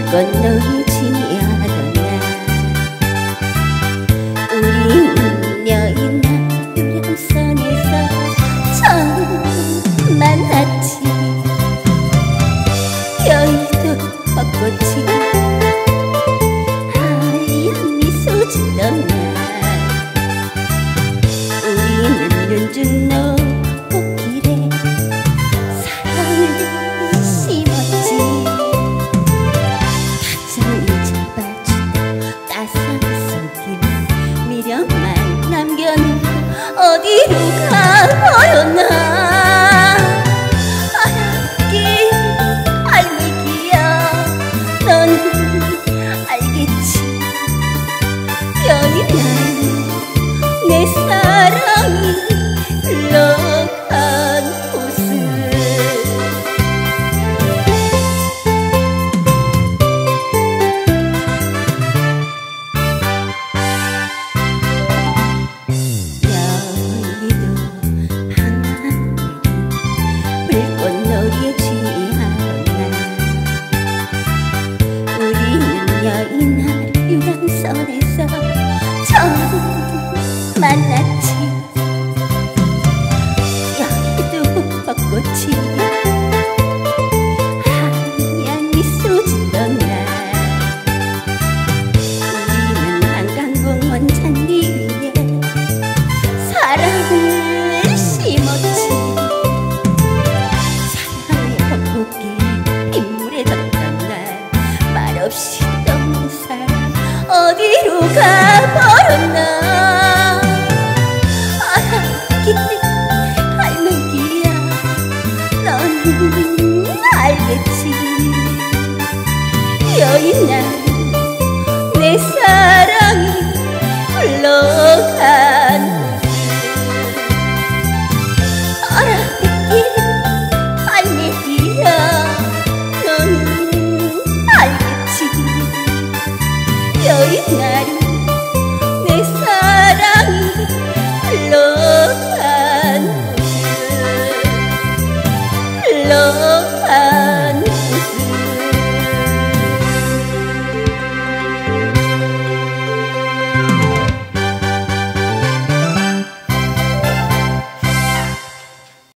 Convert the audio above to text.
건너지 않았나. 우린 여인 유람선에서 처음 만났지. 여의도 벚꽃이 하얀 미소 짓던 날, 우리는 윤중 노곡길에 사랑을 심었지. 다정히 잡아주던 따스한 손길, 미련만 남겨놓고 어디로 가버렸나. 내 사랑이 흘러간 곳을 여의도 한강 불꽃놀이에 취한 날, 우리는 여의날 유람선에서 처음 만났지. 여기도 벚꽃이 하얀 미소 짓던 날, 우리는 한강공원 잔디 위에 사랑을 심었지. 사랑의 벚꽃길 빗물에 젖던 날, 말없이 떠난 사람 어디로 가버렸나. 할매기야, 넌 알겠지. 여인날 내 사랑이 흘러간 곳을 알았겠지. 할매기야, 넌 알겠지. 여인날 내 사랑이 흘러간 곳을 흘러